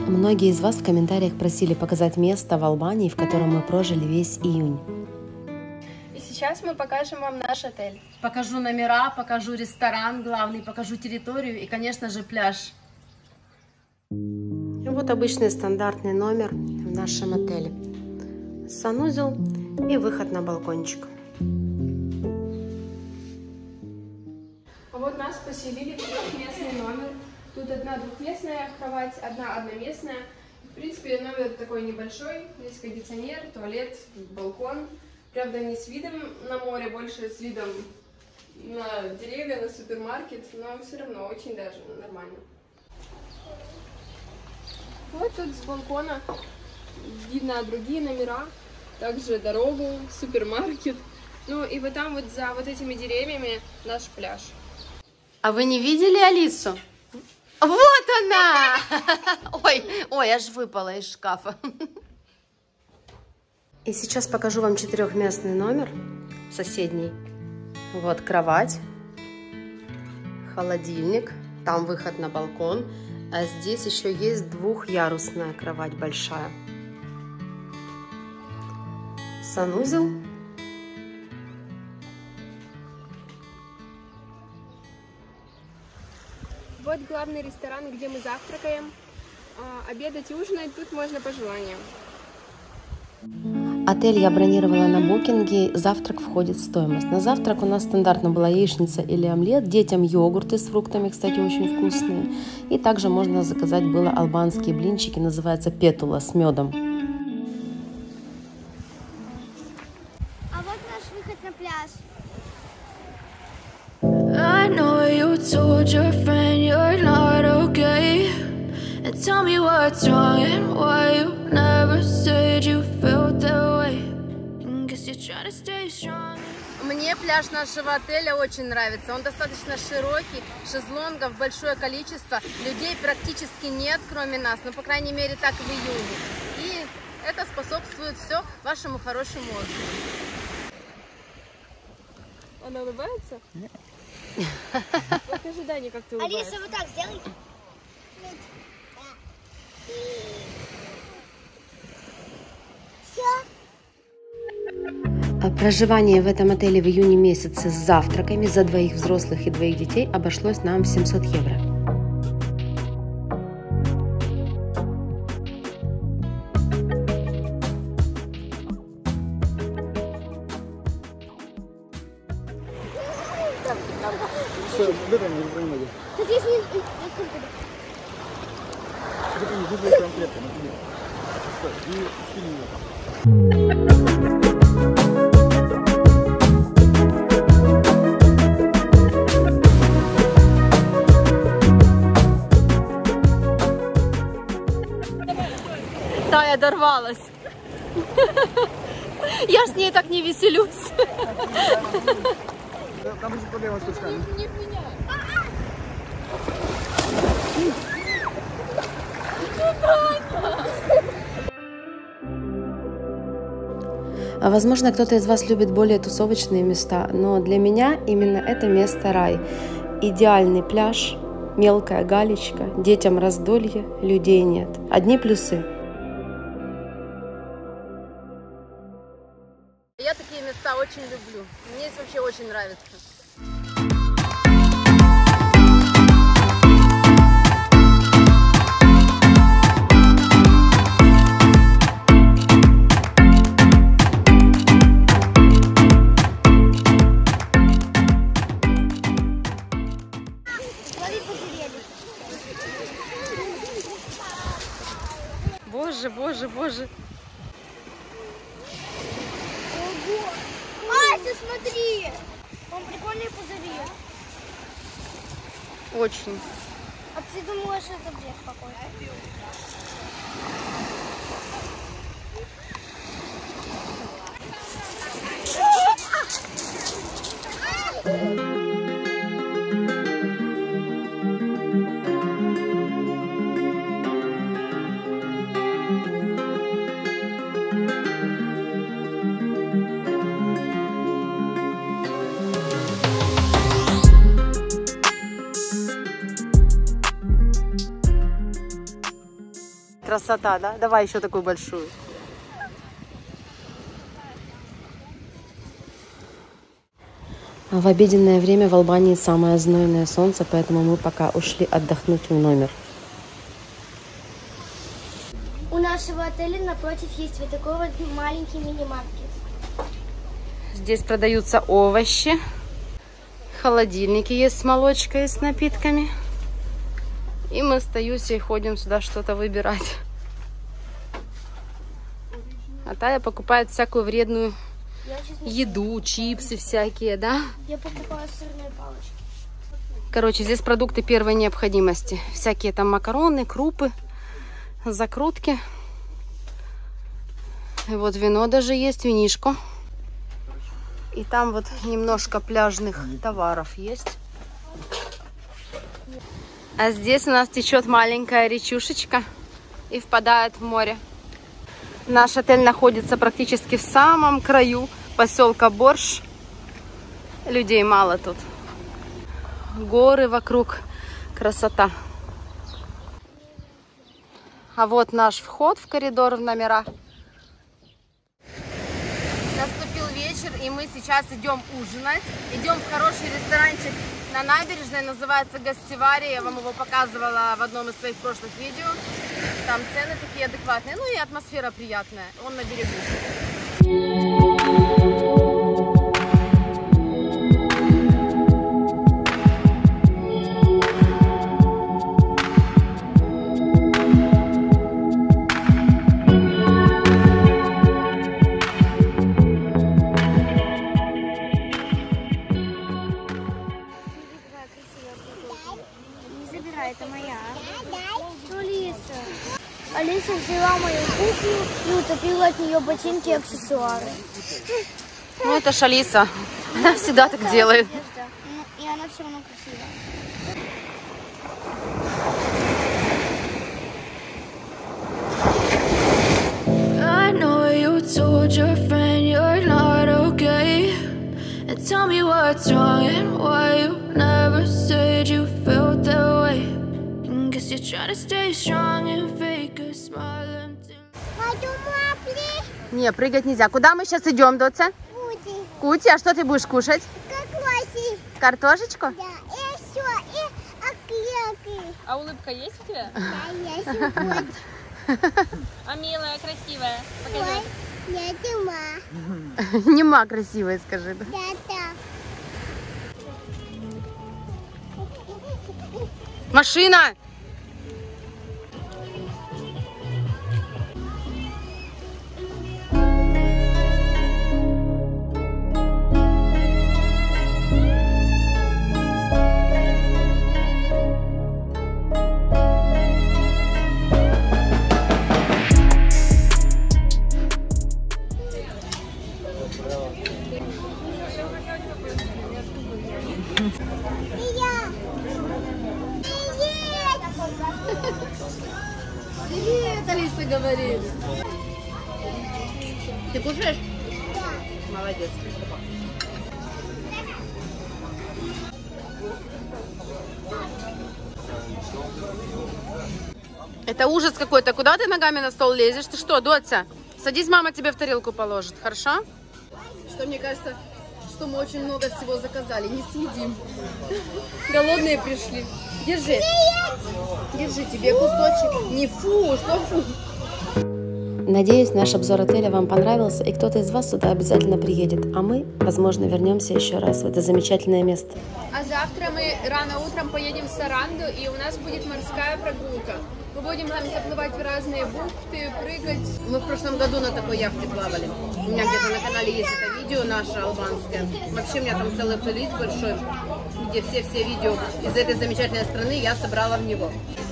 Многие из вас в комментариях просили показать место в Албании, в котором мы прожили весь июнь. И сейчас мы покажем вам наш отель. Покажу номера, покажу ресторан главный, покажу территорию и, конечно же, пляж. Вот обычный стандартный номер в нашем отеле. Санузел и выход на балкончик. А вот нас поселили в трехместный номер. Тут одна двухместная кровать, одна одноместная. В принципе, номер такой небольшой. Здесь кондиционер, туалет, балкон. Правда, не с видом на море, больше с видом на деревья, на супермаркет, но все равно очень даже нормально. Вот тут с балкона видно другие номера, также дорогу, супермаркет. Ну и вот там вот за вот этими деревьями наш пляж. А вы не видели Алису? Вот она! Ой, аж выпала из шкафа. И сейчас покажу вам четырехместный номер, соседний. Вот кровать, холодильник, там выход на балкон, а здесь еще есть двухъярусная кровать большая. Санузел. Вот главный ресторан, где мы завтракаем. Обедать и ужинать тут можно по желанию. Отель я бронировала на букинге, завтрак входит в стоимость. На завтрак у нас стандартно была яичница или омлет, детям йогурты с фруктами, кстати, очень вкусные. И также можно заказать было албанские блинчики, называется петула с медом. А вот наш выход на пляж. I know you told your friend you're not okay. And tell me what's wrong and why you never said you felt that way. And guess you're trying to stay strong. Мне пляж нашего отеля очень нравится. Он достаточно широкий, шезлонгов большое количество, людей практически нет, кроме нас, но по крайней мере так в июне. И это способствует все вашему хорошему отдыху. Она улыбается? Нет. Покажи Дане, как ты улыбаешься. Алиса, вот так сделай. Все. Проживание в этом отеле в июне месяце с завтраками за двоих взрослых и двоих детей обошлось нам в 700 евро. Тут есть несколько. Тая дорвалась. Я ж с ней так не веселюсь. Там же проблема с кусками. Возможно, кто-то из вас любит более тусовочные места, но для меня именно это место рай. Идеальный пляж, мелкая галечка, детям раздолье, людей нет. Одни плюсы. Я такие места очень люблю. Мне здесь вообще очень нравится. Боже, боже, боже. Ого! Ася, смотри! Он прикольный пузырь. Очень. А ты думаешь, это брех какой-то? Красота, да? Давай еще такую большую. В обеденное время в Албании самое знойное солнце, поэтому мы пока ушли отдохнуть в номер. У нашего отеля напротив есть вот такой вот маленький мини-маркет. Здесь продаются овощи. Холодильники есть с молочкой и с напитками. И мы с Таюсей ходим сюда что-то выбирать. А Тая покупает всякую вредную еду, чипсы всякие, да? Я покупаю сырные палочки. Короче, здесь продукты первой необходимости. Всякие там макароны, крупы, закрутки. И вот вино даже есть, винишко. И там вот немножко пляжных товаров есть. А здесь у нас течет маленькая речушечка и впадает в море. Наш отель находится практически в самом краю поселка Борш. Людей мало тут. Горы вокруг. Красота. А вот наш вход в коридор в номера. Наступил вечер, и мы сейчас идем ужинать. Идем в хороший ресторанчик на набережной, называется Гостевария. Я вам его показывала в одном из своих прошлых видео. Там цены такие адекватные, ну и атмосфера приятная. Он на берегу. Это моя. Алиса взяла мою куклу и утопила от нее ботинки и аксессуары. Ну это ж Алиса. Она всегда так делает. И она все равно красивая. I know you told your friend you're not okay, and tell me what's wrong and why you never said you felt that way. And guess you're trying to stay strong and fake a smile until... Не, прыгать нельзя. Куда мы сейчас идем, Доця? Кути, а что ты будешь кушать? Картошечку? Да, и все, и оклейки. А улыбка есть у тебя? Да, есть. А милая, красивая? Покажи. Я Дима. Нема красивая, скажи. Да? Да. Машина! Привет, Алиса говорит. Ты кушаешь? Да. Молодец. Это ужас какой-то. Куда ты ногами на стол лезешь? Ты что, Доця? Садись, мама тебе в тарелку положит, хорошо? Что мне кажется, что мы очень много всего заказали. Не съедим. Голодные пришли. Держи. Держи тебе кусочек. Не фу, что фу. Надеюсь, наш обзор отеля вам понравился, и кто-то из вас сюда обязательно приедет, а мы, возможно, вернемся еще раз в это замечательное место. А завтра мы рано утром поедем в Саранду, и у нас будет морская прогулка. Мы будем там заплывать в разные бухты, прыгать. Мы в прошлом году на такой яхте плавали. У меня где-то на канале есть это видео наше албанское. Вообще у меня там целый плейлист большой, где все видео из этой замечательной страны я собрала в него.